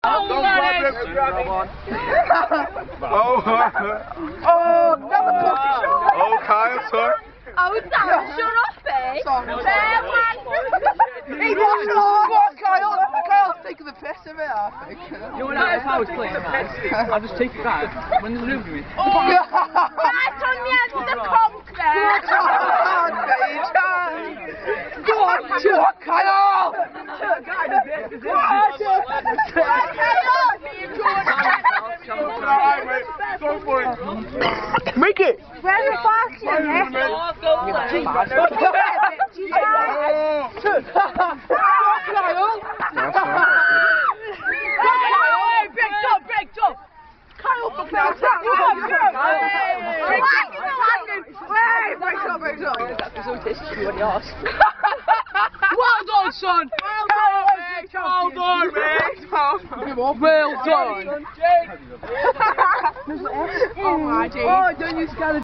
Oh, another pussy shot! Okay, sorry. Oh, Darren, shut up, eh? He was what, Kyle? Kyle's taking the piss of it, I think. You know what I was playing, man? I'll just take it back. When there's room for me. Right on the end of the conch there. Go on, Kyle! Make it! Where's the box, Kyle! Break up! Kyle, fucking out! Break up! Well done, son! Well done, mate! Well done, mate! Well done! Oh my days. Oh, don't you scared